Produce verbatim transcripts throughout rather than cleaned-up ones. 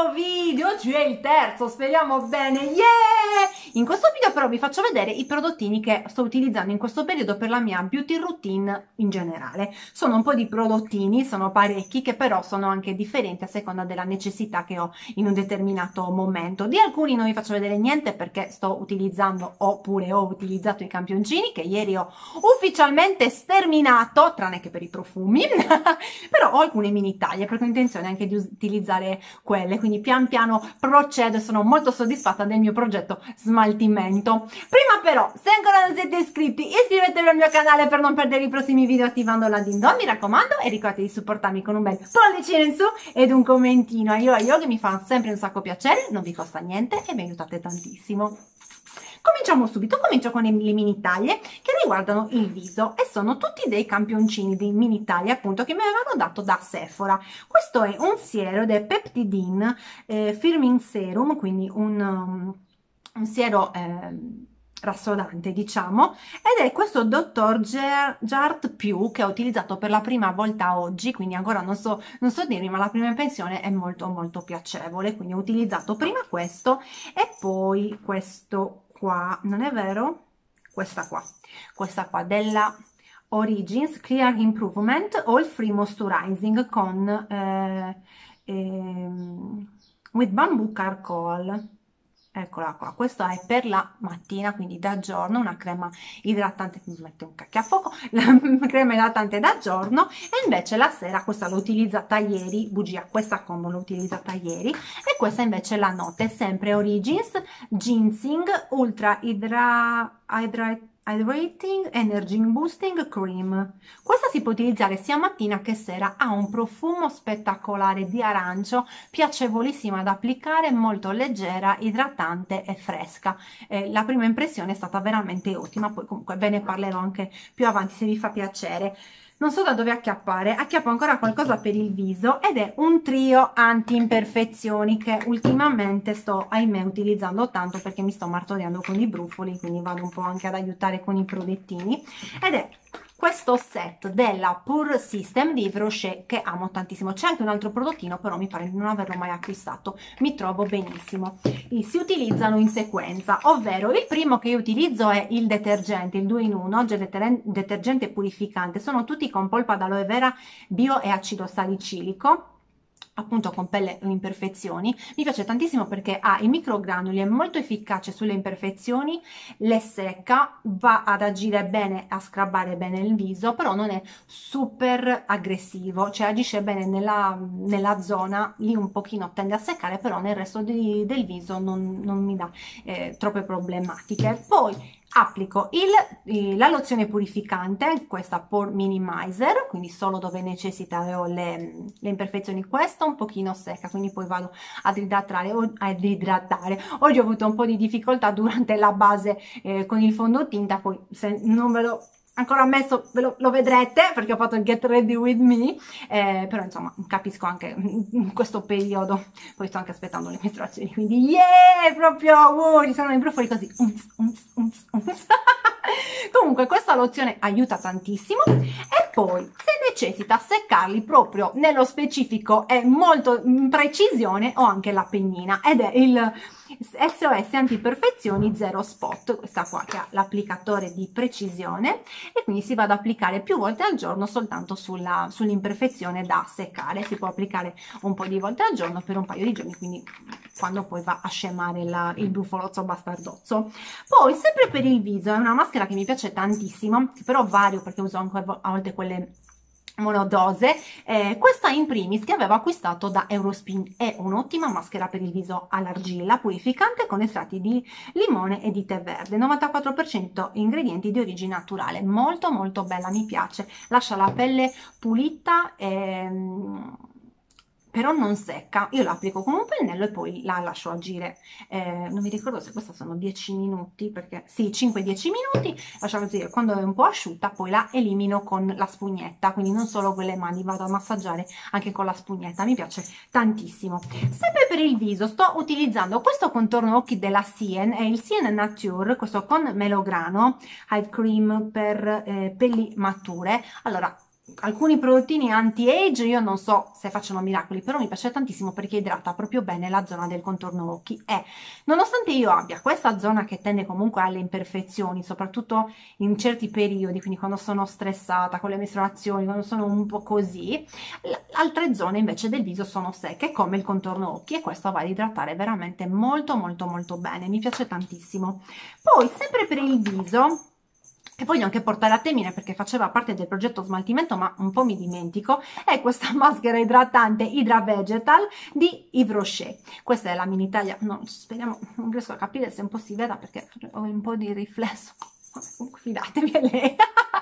nuovo video, oggi è il terzo, speriamo bene, yeah! In questo video però vi faccio vedere i prodottini che sto utilizzando in questo periodo per la mia beauty routine in generale. Sono un po' di prodottini, sono parecchi, che però sono anche differenti a seconda della necessità che ho in un determinato momento. Di alcuni non vi faccio vedere niente perché sto utilizzando, oppure ho utilizzato i campioncini che ieri ho ufficialmente sterminato, tranne che per i profumi, però ho alcune mini taglie perché ho intenzione anche di utilizzare quelle, quindi pian piano procedo e sono molto soddisfatta del mio progetto smaltimento. Prima però, se ancora non siete iscritti, iscrivetevi al mio canale per non perdere i prossimi video attivando la ding dong, mi raccomando, e ricordate di supportarmi con un bel pollicino in su ed un commentino io a io che mi fa sempre un sacco piacere, non vi costa niente e mi aiutate tantissimo. Cominciamo subito, comincio con le mini taglie che riguardano il viso e sono tutti dei campioncini di mini taglie appunto che mi avevano dato da Sephora. Questo è un siero del Peptidine eh, Firming Serum, quindi un, um, un siero eh, rassodante diciamo, ed è questo dottor Jart Più che ho utilizzato per la prima volta oggi, quindi ancora non so, non so dirvi, ma la prima impressione è molto molto piacevole, quindi ho utilizzato prima questo e poi questo qua, non è vero? Questa qua, questa qua della Origins Clear Improvement All Free Moisturizing con eh, eh, with Bamboo Charcoal. Eccola qua, questa è per la mattina, quindi da giorno, una crema idratante, mi mette un cacchio a fuoco, la crema idratante da giorno, e invece la sera questa l'ho utilizzata ieri, bugia, questa combo l'ho utilizzata ieri, e questa invece la notte, sempre Origins Ginseng Ultra Hydra, Hydra Hydrating Energy Boosting Cream. Questa si può utilizzare sia mattina che sera, ha un profumo spettacolare di arancio, piacevolissima da applicare, molto leggera, idratante e fresca. Eh, la prima impressione è stata veramente ottima, poi comunque ve ne parlerò anche più avanti se vi fa piacere. Non so da dove acchiappare, acchiappo ancora qualcosa per il viso ed è un trio anti-imperfezioni che ultimamente sto, ahimè, utilizzando tanto perché mi sto martoriando con i brufoli, quindi vado un po' anche ad aiutare con i prodottini, ed è questo set della Pure System di Yves Rocher che amo tantissimo. C'è anche un altro prodottino, però mi pare di non averlo mai acquistato, mi trovo benissimo. E si utilizzano in sequenza, ovvero il primo che io utilizzo è il detergente, il due in uno, detergente purificante, sono tutti con polpa d'aloe vera bio e acido salicilico, appunto con pelle imperfezioni. Mi piace tantissimo perché ha i microgranuli, è molto efficace sulle imperfezioni, le secca, va ad agire bene, a scrabbare bene il viso, però non è super aggressivo, cioè agisce bene nella, nella zona, lì un pochino tende a seccare, però nel resto di, del viso non, non mi dà eh, troppe problematiche. Poi applico il, la lozione purificante, questa Pore Minimizer, quindi solo dove necessitavo le, le imperfezioni, questa un pochino secca, quindi poi vado ad idratare, ad idratare. Oggi ho avuto un po' di difficoltà durante la base eh, con il fondotinta, poi se non ve lo ancora messo ve lo, lo vedrete perché ho fatto il get ready with me, eh, però insomma capisco anche in questo periodo, poi sto anche aspettando le mestruazioni, quindi yeah, proprio wow, ci sono i brufoli così unz, unz, unz, unz. Comunque questa lozione aiuta tantissimo, e poi se necessita seccarli proprio nello specifico e molto in precisione ho anche la pennina ed è il S O S Antiperfezioni Zero Spot, questa qua che ha l'applicatore di precisione e quindi si va ad applicare più volte al giorno soltanto sulla sull'imperfezione da seccare. Si può applicare un po' di volte al giorno per un paio di giorni, quindi quando poi va a scemare la, il brufolozzo bastardozzo. Poi sempre per il viso è una maschera che mi piace tantissimo, che però vario perché uso anche a volte quelle monodose, eh, questa in primis che avevo acquistato da Eurospin, è un'ottima maschera per il viso all'argilla purificante con estratti di limone e di tè verde, novantaquattro per cento ingredienti di origine naturale, molto molto bella, mi piace, lascia la pelle pulita e però non secca. Io la applico con un pennello e poi la lascio agire, eh, non mi ricordo se questa sono dieci minuti, perché sì, cinque dieci minuti, lascio agire. Quando è un po' asciutta poi la elimino con la spugnetta, quindi non solo con le mani, vado a massaggiare anche con la spugnetta, mi piace tantissimo. Sempre per il viso sto utilizzando questo contorno occhi della Sien, è il Sien Nature, questo con melograno Eye Cream per eh, pelli mature. Allora, alcuni prodottini anti-age io non so se facciano miracoli, però mi piace tantissimo perché idrata proprio bene la zona del contorno occhi e nonostante io abbia questa zona che tende comunque alle imperfezioni, soprattutto in certi periodi, quindi quando sono stressata con le mestruazioni, quando sono un po' così, altre zone invece del viso sono secche come il contorno occhi e questo va ad idratare veramente molto molto molto bene, mi piace tantissimo. Poi sempre per il viso, che voglio anche portare a termine perché faceva parte del progetto smaltimento ma un po' mi dimentico, è questa maschera idratante Hydra Vegetal di Yves Rocher. Questa è la mini taglia, no, speriamo, non riesco a capire se un po' si veda perché ho un po' di riflesso, fidatevi, è lei.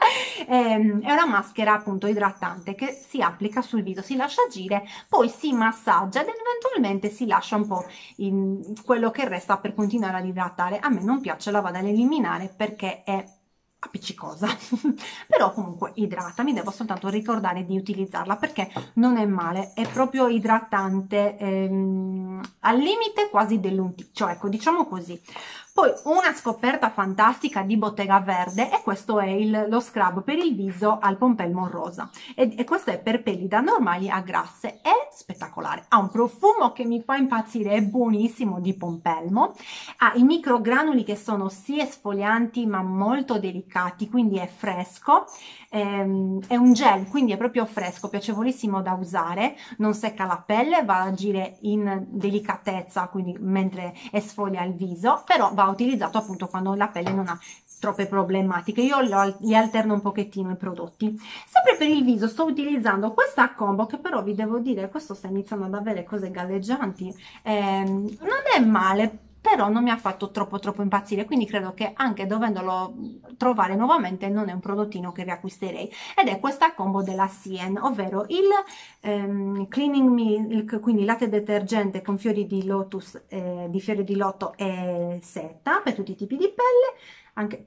È una maschera appunto idratante che si applica sul viso, si lascia agire, poi si massaggia ed eventualmente si lascia un po' in quello che resta per continuare ad idratare. A me non piace, la vado ad eliminare perché è appiccicosa però comunque idrata, mi devo soltanto ricordare di utilizzarla perché non è male, è proprio idratante, ehm, al limite quasi dell'unticcio, ecco, diciamo così. Poi una scoperta fantastica di Bottega Verde e questo è il, lo scrub per il viso al pompelmo rosa e, e questo è per pelli da normali a grasse, è spettacolare, ha un profumo che mi fa impazzire, è buonissimo, di pompelmo, ha i microgranuli che sono sì esfolianti ma molto delicati, quindi è fresco, ehm, è un gel, quindi è proprio fresco, piacevolissimo da usare, non secca la pelle, va ad agire in delicatezza, quindi mentre esfolia il viso, però va utilizzato appunto quando la pelle non ha troppe problematiche. Io li alterno un pochettino i prodotti. Sempre per il viso sto utilizzando questa combo che però vi devo dire, questo sta iniziando ad avere cose galleggianti, eh, non è male, però non mi ha fatto troppo troppo impazzire, quindi credo che anche dovendolo trovare nuovamente non è un prodottino che riacquisterei, ed è questa combo della Sien, ovvero il ehm, Cleaning Milk, quindi latte detergente con fiori di lotus, eh, di fiori di lotto e seta per tutti i tipi di pelle, anche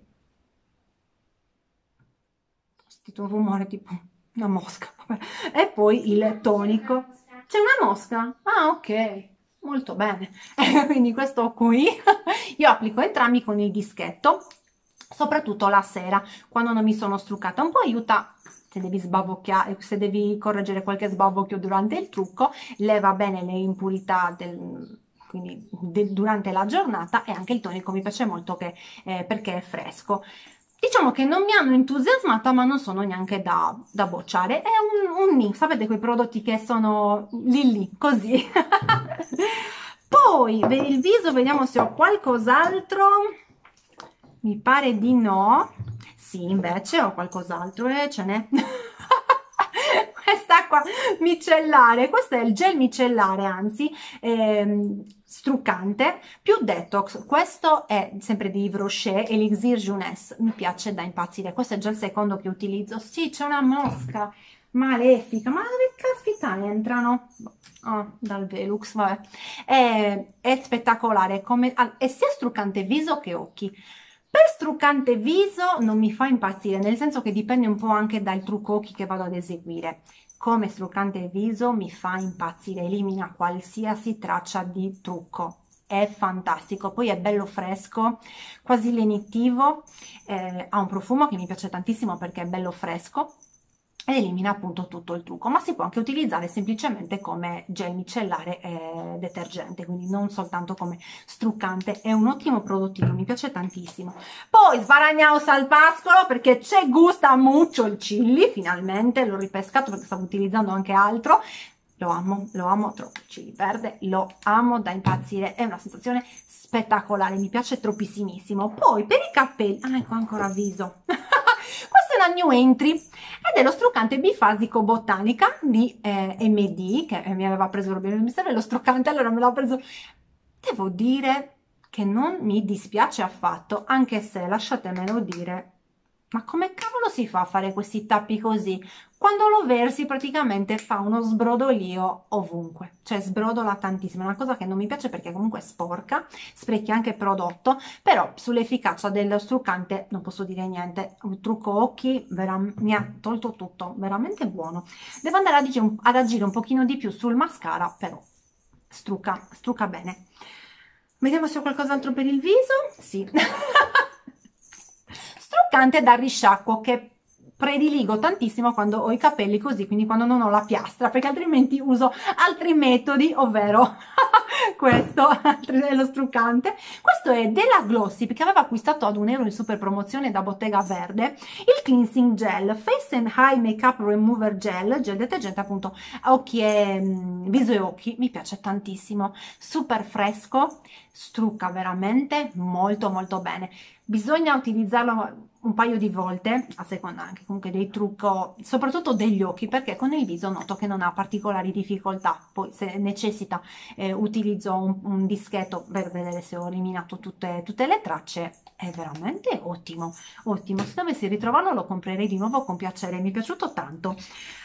ho sentito un rumore tipo una mosca, vabbè. E poi il tonico, c'è una mosca? Ah, ok, molto bene. Quindi questo qui io applico entrambi con il dischetto, soprattutto la sera quando non mi sono struccata, un po' aiuta se devi sbavocchiare, se devi correggere qualche sbavocchio durante il trucco, leva bene le impurità del, quindi de, durante la giornata, e anche il tonico mi piace molto che, eh, perché è fresco. Diciamo che non mi hanno entusiasmata, ma non sono neanche da, da bocciare. È un, un nix, sapete quei prodotti che sono lì lì, così. Poi per il viso vediamo se ho qualcos'altro. Mi pare di no. Sì, invece ho qualcos'altro e ce n'è. Questa qua, micellare, questo è il gel micellare, anzi, ehm, struccante più detox. Questo è sempre di Yves Rocher, Elixir Jeunesse, mi piace da impazzire. Questo è già il secondo che utilizzo. Sì, c'è una mosca malefica, ma dove caspita entrano? Oh, dal Velux, vabbè. È, è spettacolare, come, è sia struccante viso che occhi. Per struccante viso non mi fa impazzire, nel senso che dipende un po' anche dal trucco occhi che vado ad eseguire. Come struccante viso mi fa impazzire, elimina qualsiasi traccia di trucco, è fantastico, poi è bello fresco, quasi lenitivo, eh, ha un profumo che mi piace tantissimo perché è bello fresco ed elimina appunto tutto il trucco, ma si può anche utilizzare semplicemente come gel micellare e detergente, quindi non soltanto come struccante. È un ottimo prodottino, mi piace tantissimo. Poi sbaragliaos al pascolo perché c'è gusta mucho il chili, finalmente l'ho ripescato perché stavo utilizzando anche altro. Lo amo, lo amo troppo, il chili verde, lo amo da impazzire, è una sensazione spettacolare, mi piace troppissimissimo. Poi per i capelli, ah ecco ancora viso, questa è una new entry ed è lo struccante bifasico Botanica di eh, M D, che mi aveva preso, mi serve lo struccante, allora me l'ha preso. Devo dire che non mi dispiace affatto, anche se, lasciatemelo dire, ma come cavolo si fa a fare questi tappi così? Quando lo versi praticamente fa uno sbrodolio ovunque, cioè sbrodola tantissimo, è una cosa che non mi piace perché comunque è sporca, sprechi anche prodotto, però sull'efficacia dello struccante non posso dire niente. Un trucco occhi mi ha tolto tutto, veramente buono. Devo andare ad agire, un, ad agire un pochino di più sul mascara, però strucca, strucca bene. Vediamo se ho qualcos'altro per il viso. Sì. Struccante da risciacquo che prediligo tantissimo quando ho i capelli così, quindi quando non ho la piastra, perché altrimenti uso altri metodi, ovvero questo è lo struccante. Questo è della Glossy, che aveva acquistato ad un euro in super promozione da Bottega Verde, il cleansing gel Face and Eye Makeup Remover Gel, gel detergente appunto occhi e viso e occhi. Mi piace tantissimo, super fresco, strucca veramente molto molto bene. Bisogna utilizzarlo un paio di volte a seconda anche comunque dei trucchi, soprattutto degli occhi, perché con il viso noto che non ha particolari difficoltà. Poi se necessita eh, utilizzo un, un dischetto per vedere se ho eliminato tutte, tutte le tracce. È veramente ottimo, ottimo. Se dovessi ritrovarlo lo comprerei di nuovo con piacere, mi è piaciuto tanto.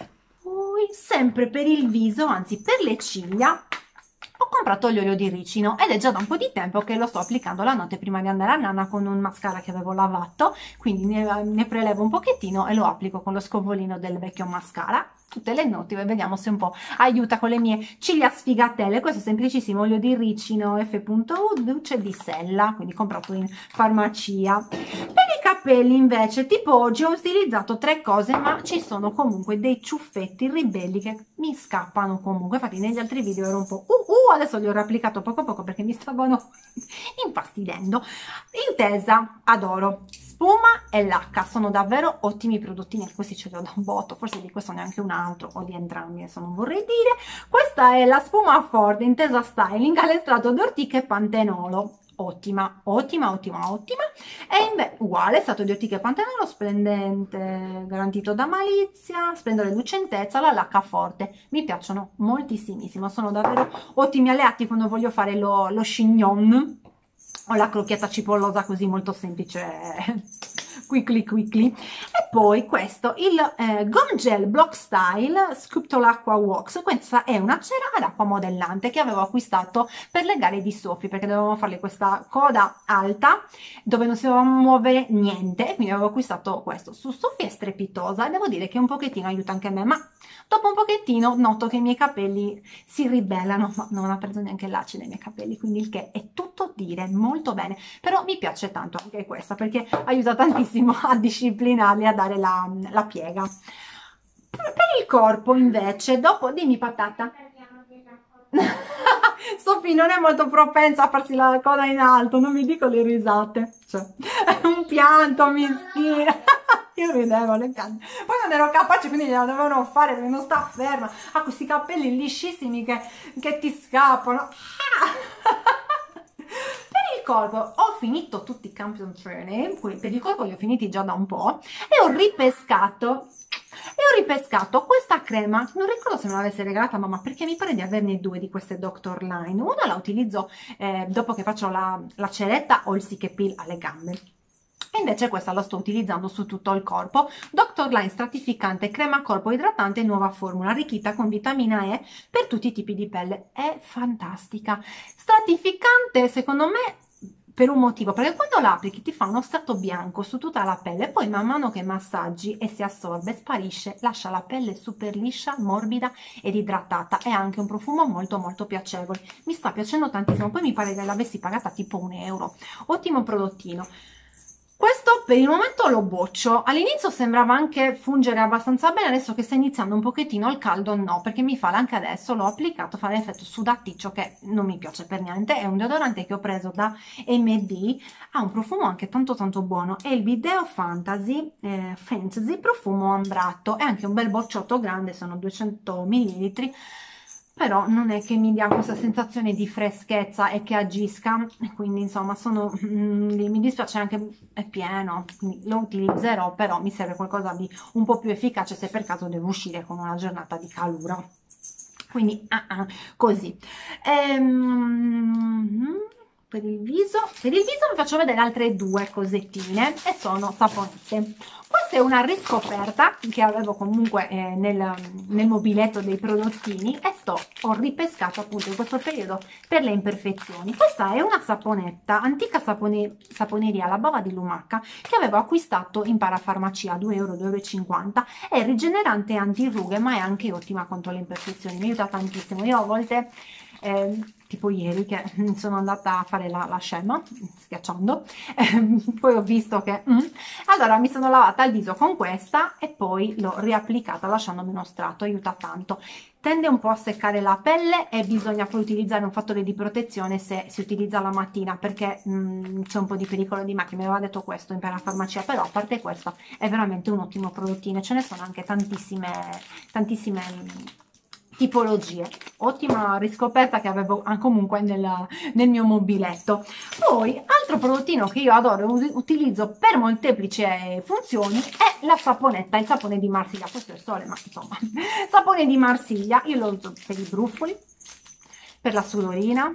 Poi sempre per il viso, anzi per le ciglia, ho comprato l'olio di ricino ed è già da un po' di tempo che lo sto applicando la notte prima di andare a nanna con un mascara che avevo lavato, quindi ne, ne prelevo un pochettino e lo applico con lo scovolino del vecchio mascara tutte le notti, vediamo se un po' aiuta con le mie ciglia sfigatelle. Questo è semplicissimo olio di ricino F punto U Luce di Sella, quindi comprato in farmacia. Per i capelli invece, tipo oggi ho utilizzato tre cose, ma ci sono comunque dei ciuffetti ribelli che mi scappano comunque. Infatti negli altri video ero un po' uh, uh adesso li ho riapplicato poco a poco perché mi stavano infastidendo. Intesa, adoro spuma e lacca, sono davvero ottimi prodottini. Questi ce li ho da un botto, forse di questo neanche un altro o di entrambi, adesso non vorrei dire. Questa è la spuma Ford Intesa Styling all'estratto d'ortica e pantenolo, ottima ottima ottima ottima. E invece uguale, stato di ortica e pantenolo, splendente, garantito da malizia, splendore e lucentezza. La lacca forte mi piacciono moltissimissimo, sono davvero ottimi alleati quando voglio fare lo, lo chignon o la crocchietta cipollosa, così molto semplice, quickly quickly. E poi questo, il eh, Gum Gel Block Style Sculptor Aqua Wax. Questa è una cera ad acqua modellante che avevo acquistato per le gare di Sofì, perché dovevamo farle questa coda alta dove non si doveva muovere niente, e quindi avevo acquistato questo. Su Sofì è strepitosa e devo dire che un pochettino aiuta anche me, ma dopo un pochettino noto che i miei capelli si ribellano, ma non ha preso neanche l'acido nei miei capelli, quindi il che è tutto dire, molto bene. Però mi piace tanto anche questa perché aiuta tantissimo a disciplinarli, a dare la, la piega. Per il corpo invece, dopo, dimmi patata. Sofì non è molto propensa a farsi la coda in alto, non mi dico le risate, cioè, è un pianto mischina. Io ridevo le canne, poi non ero capace, quindi gliela dovevano fare perché non sta ferma, ha questi capelli liscissimi che, che ti scappano. Ah! Per il corpo ho finito tutti i Campion Training, per il corpo li ho finiti già da un po' e ho ripescato e ho ripescato questa crema, non ricordo se me l'avesse regalata mamma, perché mi pare di averne due di queste Doctor Line. Una la utilizzo eh, dopo che faccio la, la ceretta o il Sick Peel alle gambe, e invece questa la sto utilizzando su tutto il corpo. Doctor Line stratificante crema corpo idratante, nuova formula arricchita con vitamina E per tutti i tipi di pelle. È fantastica, stratificante secondo me per un motivo, perché quando la applichi ti fa uno strato bianco su tutta la pelle, poi man mano che massaggi e si assorbe sparisce, lascia la pelle super liscia, morbida ed idratata, e anche un profumo molto molto piacevole. Mi sta piacendo tantissimo, poi mi pare che l'avessi pagata tipo un euro. Ottimo prodottino. Questo per il momento lo boccio. All'inizio sembrava anche fungere abbastanza bene, adesso che sta iniziando un pochettino al caldo no, perché mi fa, anche adesso l'ho applicato, fa l'effetto sudaticcio che non mi piace per niente. È un deodorante che ho preso da M D, ha un profumo anche tanto tanto buono, è il Video Fantasy, eh, Fantasy profumo ambratto, è anche un bel bocciotto grande, sono duecento millilitri, però non è che mi dia questa sensazione di freschezza e che agisca, quindi insomma sono mm, mi dispiace, anche è pieno, quindi lo utilizzerò, però mi serve qualcosa di un po' più efficace se per caso devo uscire con una giornata di calura, quindi uh -uh, così. Ehm, per il viso per il viso vi faccio vedere altre due cosettine, e sono saponette. Questa è una riscoperta che avevo comunque eh, nel, nel mobiletto dei prodottini, e sto ho ripescato appunto in questo periodo per le imperfezioni. Questa è una saponetta antica sapone, saponeria La Bava di Lumaca, che avevo acquistato in parafarmacia a due euro, due e cinquanta euro. È rigenerante e antirughe, ma è anche ottima contro le imperfezioni, mi aiuta tantissimo. Io a volte eh, tipo ieri che sono andata a fare la, la scema schiacciando, eh, poi ho visto che mm, allora mi sono lavata il viso con questa e poi l'ho riapplicata lasciandomi uno strato, aiuta tanto. Tende un po' a seccare la pelle e bisogna poi utilizzare un fattore di protezione se si utilizza la mattina, perché c'è un po' di pericolo di macchia. Mi aveva detto questo in parafarmacia, però a parte questo è veramente un ottimo prodottino. Ce ne sono anche tantissime tantissime tipologie. Ottima riscoperta che avevo comunque nel, nel mio mobiletto. Poi altro prodottino che io adoro e utilizzo per molteplici funzioni è la saponetta, il sapone di Marsiglia. Questo è il sole, ma insomma, sapone di Marsiglia. Io lo uso per i brufoli, per la sudorina,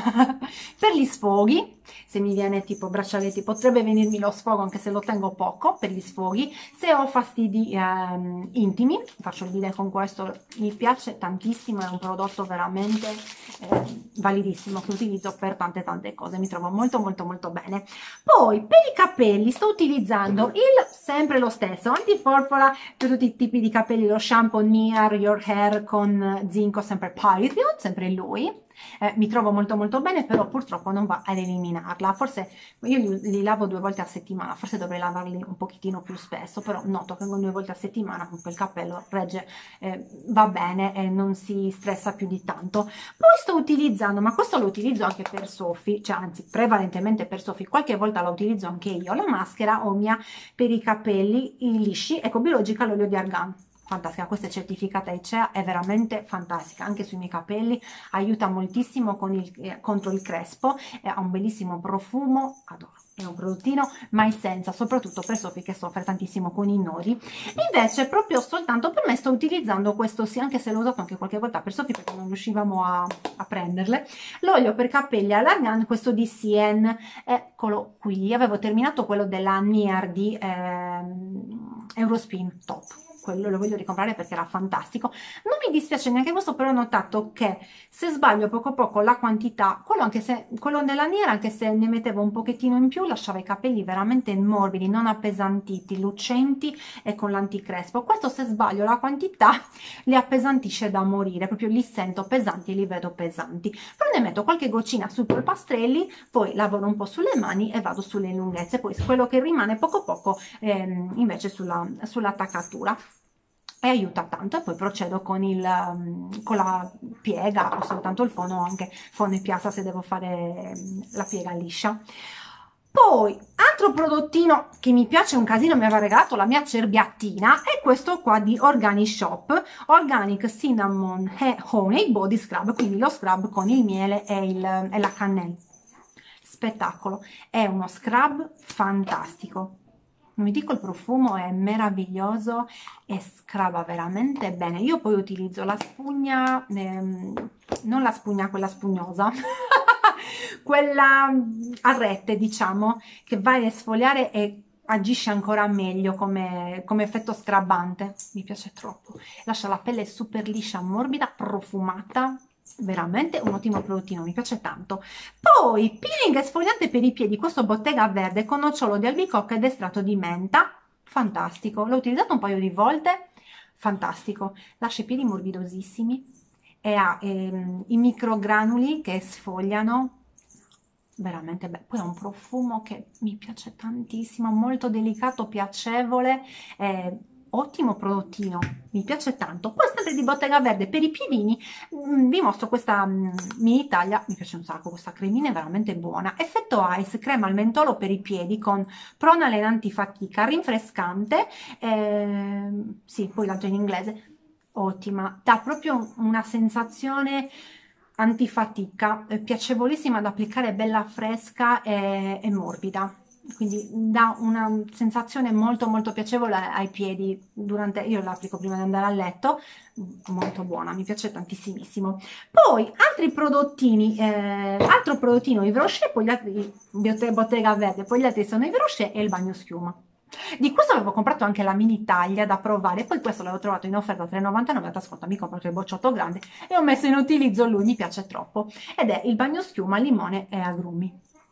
per gli sfoghi, se mi viene tipo braccialetti potrebbe venirmi lo sfogo anche se lo tengo poco, per gli sfoghi, se ho fastidi ehm, intimi, faccio il video con questo, mi piace tantissimo, è un prodotto veramente eh, validissimo che utilizzo per tante tante cose, mi trovo molto molto molto bene. Poi per i capelli sto utilizzando il sempre lo stesso antiforfora per tutti i tipi di capelli, lo shampoo Near Your Hair con zinco, sempre Pyrion, sempre lui. Eh, mi trovo molto molto bene, però purtroppo non va ad eliminarla. Forse io li, li lavo due volte a settimana, forse dovrei lavarli un pochettino più spesso, però noto che con due volte a settimana comunque il capello regge, eh, va bene e non si stressa più di tanto. Poi sto utilizzando, ma questo lo utilizzo anche per Sofì, cioè anzi prevalentemente per Sofì, qualche volta la utilizzo anche io, la maschera Omia per i capelli lisci, ecco, biologica l'olio di argan. Fantastica, questa è certificata E C E A, è veramente fantastica anche sui miei capelli, aiuta moltissimo con il, eh, contro il crespo, eh, ha un bellissimo profumo, adoro, è un prodottino mai senza, soprattutto per Sofì che soffre tantissimo con i nodi. Invece proprio soltanto per me sto utilizzando questo, sì, anche se l'ho usato anche qualche volta per Sofì perché non riuscivamo a, a prenderle, l'olio per capelli all'argan, questo di Sien, eccolo qui, avevo terminato quello della Near di ehm, Eurospin Top, quello lo voglio ricomprare perché era fantastico. Non mi dispiace neanche questo, però ho notato che se sbaglio poco poco la quantità, quello, anche se, quello della Nera, anche se ne mettevo un pochettino in più, lasciava i capelli veramente morbidi, non appesantiti, lucenti e con l'anticrespo. Questo se sbaglio la quantità li appesantisce da morire, proprio li sento pesanti e li vedo pesanti. Però ne metto qualche goccina sui polpastrelli, poi lavoro un po' sulle mani e vado sulle lunghezze, poi quello che rimane poco poco ehm, invece sulla sull'attaccatura. E aiuta tanto. E poi procedo con, il, con la piega o soltanto il fono, anche fono e piazza se devo fare la piega liscia. Poi altro prodottino che mi piace un casino, mi aveva regalato la mia cerbiattina, è questo qua di Organic Shop, Organic Cinnamon Honey Body Scrub, quindi lo scrub con il miele e, il, e la cannella. Spettacolo, è uno scrub fantastico. Non vi dico, il profumo è meraviglioso e scraba veramente bene. Io poi utilizzo la spugna, ehm, non la spugna quella spugnosa, quella a rete, diciamo, che va a esfoliare e agisce ancora meglio come, come effetto scrabante. Mi piace troppo. Lascia la pelle super liscia, morbida, profumata. Veramente un ottimo prodottino, mi piace tanto. Poi peeling esfoliante per i piedi, questo Bottega Verde con nocciolo di albicocca ed estratto di menta, fantastico, l'ho utilizzato un paio di volte, fantastico, lascia i piedi morbidosissimi e ha ehm, i microgranuli che sfogliano, veramente bello. Poi ha un profumo che mi piace tantissimo, molto delicato, piacevole, eh, ottimo prodottino, mi piace tanto. Poi sempre di Bottega Verde per i piedini mh, vi mostro questa mh, mini taglia, mi piace un sacco, questa cremina è veramente buona, effetto ice, crema al mentolo per i piedi con pronalen antifatica, rinfrescante, eh, sì, poi l'altro in inglese, ottima, dà proprio una sensazione antifatica, eh, piacevolissima da applicare, bella fresca e, e morbida, quindi dà una sensazione molto molto piacevole ai piedi durante, io l'applico prima di andare a letto, molto buona, mi piace tantissimissimo. Poi altri prodottini, eh, altro prodottino Yves Rocher, poi gli altri Bottega Verde, poi gli altri sono Yves Rocher e il bagno schiuma. Di questo avevo comprato anche la mini taglia da provare, poi questo l'avevo trovato in offerta a tre e novantanove, ascolta, mi compro il bocciotto grande e ho messo in utilizzo lui, mi piace troppo, ed è il bagno schiuma limone e agrumi.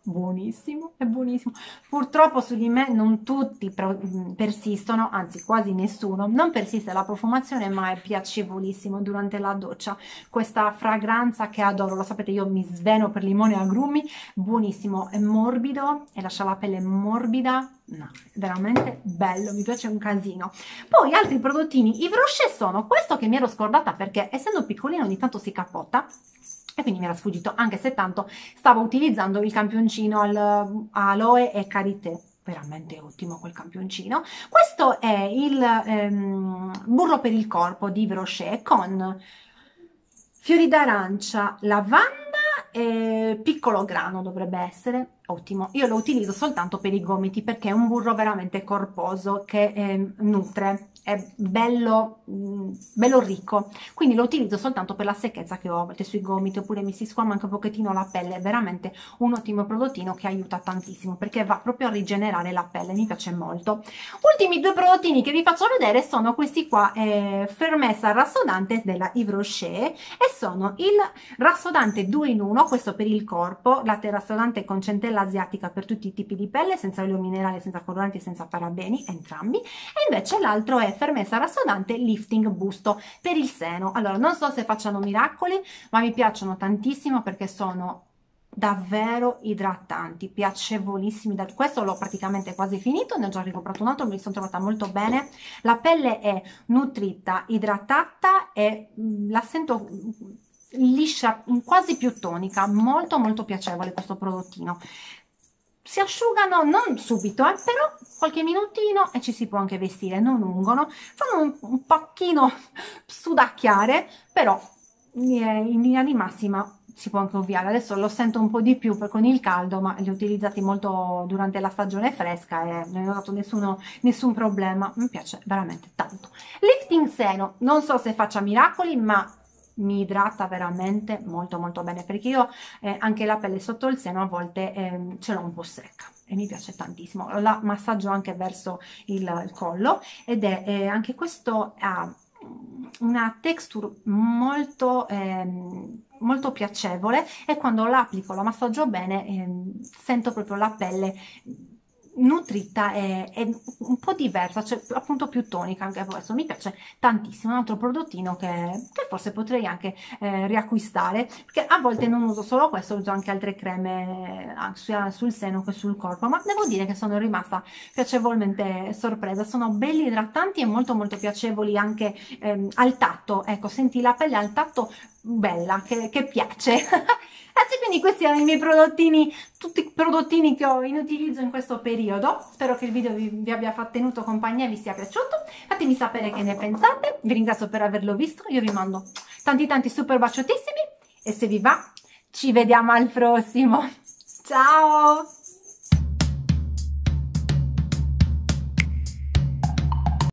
buonissimo, è buonissimo. Purtroppo su di me non tutti persistono, anzi quasi nessuno, non persiste la profumazione, ma è piacevolissimo durante la doccia. Questa fragranza che adoro, lo sapete, io mi sveno per limone e agrumi, buonissimo, è morbido e lascia la pelle morbida, no, veramente bello, mi piace un casino. Poi altri prodottini Yves Rocher sono questo che mi ero scordata perché essendo piccolino ogni tanto si capotta, e quindi mi era sfuggito, anche se tanto stavo utilizzando il campioncino al aloe e karité, veramente ottimo quel campioncino. Questo è il ehm, burro per il corpo di Yves Rocher con fiori d'arancia, lavanda e piccolo grano, dovrebbe essere ottimo. Io lo utilizzo soltanto per i gomiti perché è un burro veramente corposo che eh, nutre, è bello, mh, bello ricco, quindi lo utilizzo soltanto per la secchezza che ho a volte sui gomiti, oppure mi si squama anche un pochettino la pelle. È veramente un ottimo prodottino che aiuta tantissimo perché va proprio a rigenerare la pelle, mi piace molto. Ultimi due prodottini che vi faccio vedere sono questi qua, eh, Fermezza rassodante della Yves Rocher, e sono il rassodante due in uno, questo per il corpo, latte rassodante con centella asiatica per tutti i tipi di pelle, senza olio minerale, senza coloranti, senza parabeni, entrambi, e invece l'altro è Fermezza rassodante lifting busto per il seno. Allora, non so se facciano miracoli, ma mi piacciono tantissimo perché sono davvero idratanti, piacevolissimi. Da questo l'ho praticamente quasi finito, ne ho già ricomprato un altro, mi sono trovata molto bene. La pelle è nutrita, idratata e mh, la sento liscia, quasi più tonica, molto molto piacevole questo prodottino. Si asciugano non subito, eh, però qualche minutino e ci si può anche vestire, non ungono, fanno un, un pochino sudacchiare, però in linea di massima si può anche ovviare. Adesso lo sento un po' di più per con il caldo, ma li ho utilizzati molto durante la stagione fresca e non ho dato nessuno, nessun problema, mi piace veramente tanto. Lifting seno, non so se faccia miracoli, ma mi idrata veramente molto molto bene, perché io eh, anche la pelle sotto il seno a volte eh, ce l'ho un po' secca e mi piace tantissimo. La massaggio anche verso il, il collo ed è eh, anche questo ha una texture molto ehm, molto piacevole, e quando l'applico, la massaggio bene, ehm, sento proprio la pelle nutrita e, e un po' diversa, cioè appunto più tonica. Anche questo mi piace tantissimo, un altro prodottino che, che forse potrei anche eh, riacquistare, perché a volte non uso solo questo, uso anche altre creme sia sul seno che sul corpo, ma devo dire che sono rimasta piacevolmente sorpresa. Sono belli idratanti e molto molto piacevoli anche ehm, al tatto, ecco, senti la pelle al tatto bella, che, che piace. Ragazzi, quindi questi erano i miei prodottini, tutti i prodottini che ho in utilizzo in questo periodo. Spero che il video vi, vi abbia fatto tenuto compagnia e vi sia piaciuto. Fatemi sapere che ne pensate. Vi ringrazio per averlo visto. Io vi mando tanti tanti super baciotissimi e se vi va ci vediamo al prossimo. Ciao!